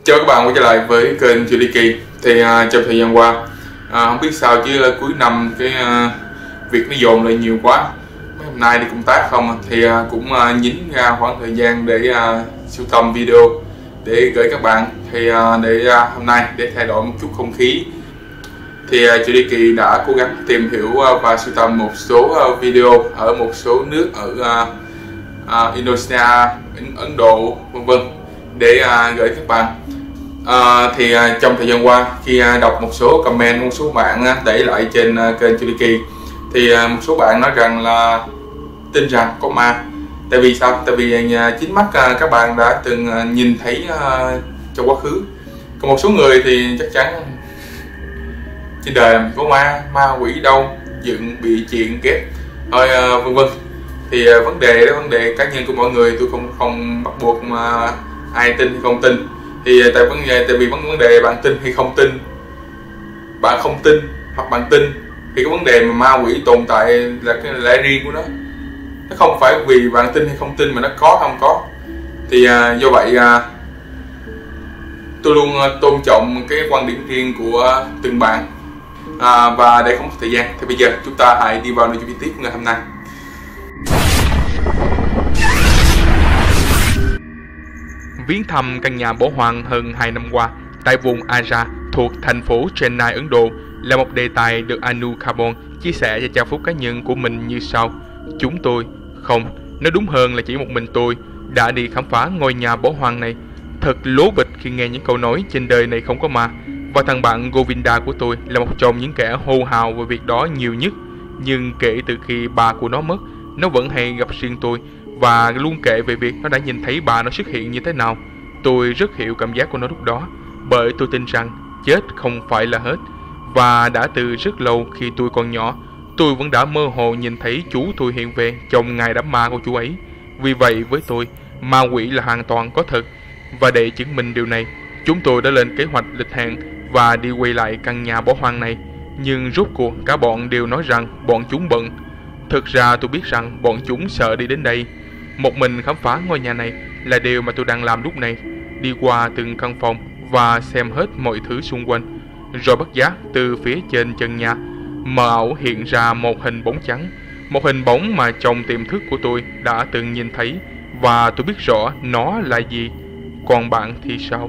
Chào các bạn quay trở lại với kênh Chữ Ly Kỳ. Thì trong thời gian qua không biết sao chứ cuối năm cái việc nó dồn lại nhiều quá. Mấy hôm nay đi công tác không thì cũng nhín ra khoảng thời gian để sưu tầm video để gửi các bạn. Thì hôm nay để thay đổi một chút không khí thì Chữ Ly Kỳ đã cố gắng tìm hiểu và sưu tầm một số video ở một số nước ở Indonesia, Ấn Độ vân vân để gửi các bạn. Trong thời gian qua khi đọc một số comment một số bạn để lại trên kênh Chữ Ly Kỳ thì một số bạn nói rằng là tin rằng có ma. Tại vì sao? Tại vì chính mắt các bạn đã từng nhìn thấy trong quá khứ. Còn một số người thì chắc chắn trên đời làm có ma quỷ đâu, dựng bị chuyện ghét thôi vân vân. Thì vấn đề cá nhân của mọi người, tôi không bắt buộc mà ai tin hay không tin. Thì tại vì vấn đề bạn tin hay không tin, bạn không tin hoặc bạn tin thì cái vấn đề mà ma quỷ tồn tại là cái lẽ riêng của nó không phải vì bạn tin hay không tin mà nó có không có. Thì do vậy tôi luôn tôn trọng cái quan điểm riêng của từng bạn. Và để không có thời gian thì bây giờ chúng ta hãy đi vào nội dung chi tiết ngày hôm nay. Viếng thăm căn nhà bỏ hoang hơn 2 năm qua tại vùng Agra thuộc thành phố Chennai, Ấn Độ là một đề tài được Anu Carbon chia sẻ cho trang Facebook cá nhân của mình như sau. Chúng tôi, không, nói đúng hơn là chỉ một mình tôi, đã đi khám phá ngôi nhà bỏ hoang này. Thật lố bịch khi nghe những câu nói trên đời này không có ma. Và thằng bạn Govinda của tôi là một trong những kẻ hô hào về việc đó nhiều nhất. Nhưng kể từ khi bà của nó mất, nó vẫn hay gặp riêng tôi và luôn kể về việc nó đã nhìn thấy bà nó xuất hiện như thế nào. Tôi rất hiểu cảm giác của nó lúc đó, bởi tôi tin rằng chết không phải là hết. Và đã từ rất lâu khi tôi còn nhỏ, tôi vẫn đã mơ hồ nhìn thấy chú tôi hiện về trong ngày đám ma của chú ấy. Vì vậy với tôi, ma quỷ là hoàn toàn có thật. Và để chứng minh điều này, chúng tôi đã lên kế hoạch lịch hẹn và đi quay lại căn nhà bỏ hoang này. Nhưng rốt cuộc cả bọn đều nói rằng bọn chúng bận. Thực ra tôi biết rằng bọn chúng sợ đi đến đây. Một mình khám phá ngôi nhà này là điều mà tôi đang làm lúc này. Đi qua từng căn phòng và xem hết mọi thứ xung quanh. Rồi bất giác từ phía trên chân nhà mờ ảo hiện ra một hình bóng trắng. Một hình bóng mà trong tiềm thức của tôi đã từng nhìn thấy. Và tôi biết rõ nó là gì. Còn bạn thì sao?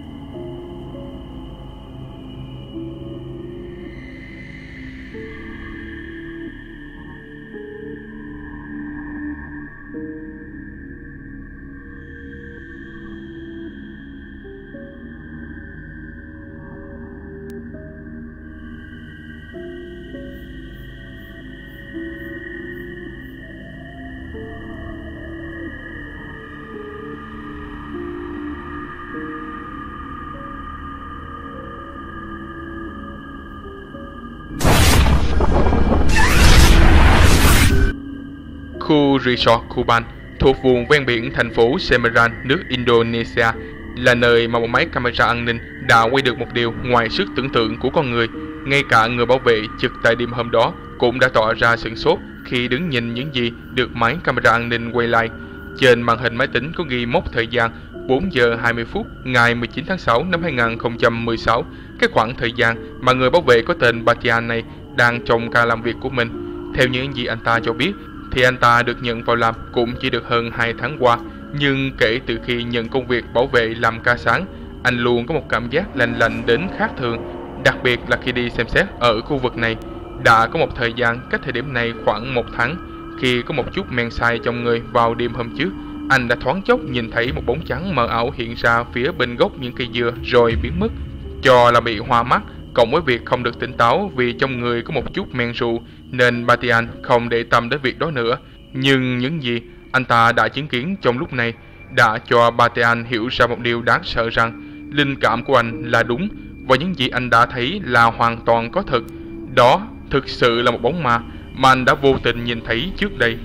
Khu resort Kuban thuộc vùng ven biển thành phố Semarang, nước Indonesia là nơi mà một máy camera an ninh đã quay được một điều ngoài sức tưởng tượng của con người. Ngay cả người bảo vệ trực tại đêm hôm đó cũng đã tỏ ra sửng sốt khi đứng nhìn những gì được máy camera an ninh quay lại. Trên màn hình máy tính có ghi mốc thời gian 4 giờ 20 phút ngày 19 tháng 6 năm 2016, cái khoảng thời gian mà người bảo vệ có tên Batian này đang trong ca làm việc của mình. Theo những gì anh ta cho biết, thì anh ta được nhận vào làm cũng chỉ được hơn 2 tháng qua. Nhưng kể từ khi nhận công việc bảo vệ làm ca sáng, anh luôn có một cảm giác lạnh lạnh đến khác thường. Đặc biệt là khi đi xem xét ở khu vực này. Đã có một thời gian cách thời điểm này khoảng 1 tháng, khi có một chút men say trong người vào đêm hôm trước, anh đã thoáng chốc nhìn thấy một bóng trắng mờ ảo hiện ra phía bên gốc những cây dừa rồi biến mất. Cho là bị hoa mắt, cộng với việc không được tỉnh táo vì trong người có một chút men rượu, nên Batian không để tâm đến việc đó nữa. Nhưng những gì anh ta đã chứng kiến trong lúc này đã cho Batian hiểu ra một điều đáng sợ, rằng linh cảm của anh là đúng và những gì anh đã thấy là hoàn toàn có thật. Đó thực sự là một bóng ma mà anh đã vô tình nhìn thấy trước đây.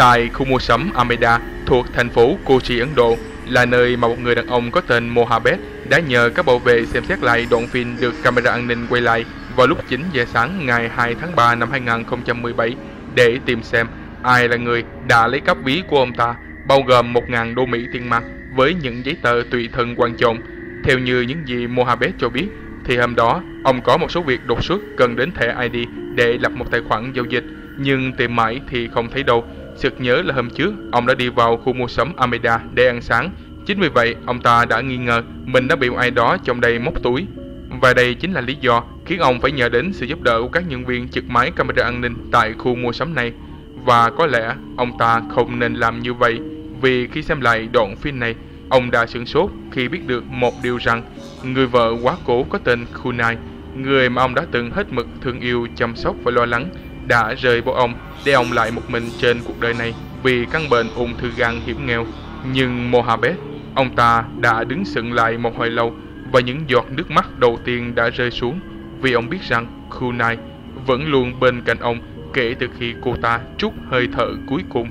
Tại khu mua sắm Ameda thuộc thành phố Kochi, Ấn Độ, là nơi mà một người đàn ông có tên Mohabet đã nhờ các bảo vệ xem xét lại đoạn phim được camera an ninh quay lại vào lúc 9 giờ sáng ngày 2 tháng 3 năm 2017 để tìm xem ai là người đã lấy cắp ví của ông ta, bao gồm 1.000 đô Mỹ tiền mặt với những giấy tờ tùy thân quan trọng. Theo như những gì Mohabet cho biết, thì hôm đó ông có một số việc đột xuất cần đến thẻ ID để lập một tài khoản giao dịch, nhưng tìm mãi thì không thấy đâu. Sực nhớ là hôm trước ông đã đi vào khu mua sắm Ameda để ăn sáng. Chính vì vậy ông ta đã nghi ngờ mình đã bị ai đó trong đây móc túi. Và đây chính là lý do khiến ông phải nhờ đến sự giúp đỡ của các nhân viên trực máy camera an ninh tại khu mua sắm này. Và có lẽ ông ta không nên làm như vậy, vì khi xem lại đoạn phim này, ông đã sửng sốt khi biết được một điều rằng người vợ quá cố có tên Kunai, người mà ông đã từng hết mực thương yêu, chăm sóc và lo lắng, đã rời bỏ ông để ông lại một mình trên cuộc đời này vì căn bệnh ung thư gan hiểm nghèo. Nhưng Mohabet, ông ta đã đứng sững lại một hồi lâu, và những giọt nước mắt đầu tiên đã rơi xuống vì ông biết rằng Kunai vẫn luôn bên cạnh ông kể từ khi cô ta trút hơi thở cuối cùng.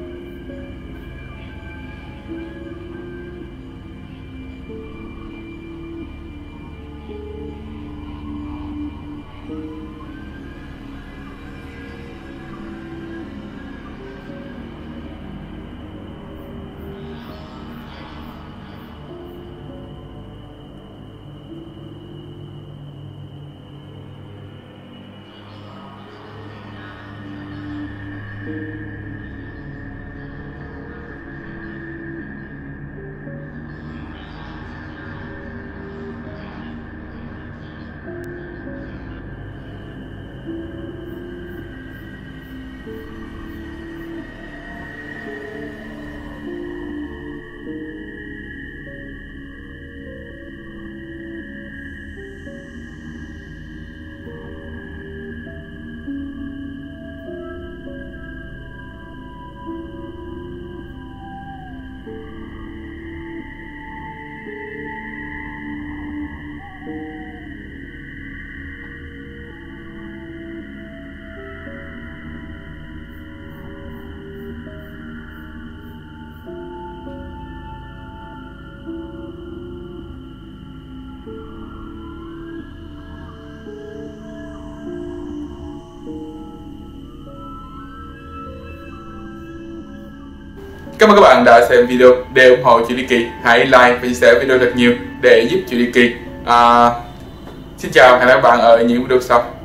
Cảm ơn các bạn đã xem video. Để ủng hộ chị Ly Kỳ, hãy like và chia sẻ video thật nhiều để giúp chị Ly Kỳ. Xin chào, hẹn gặp các bạn ở những video sau.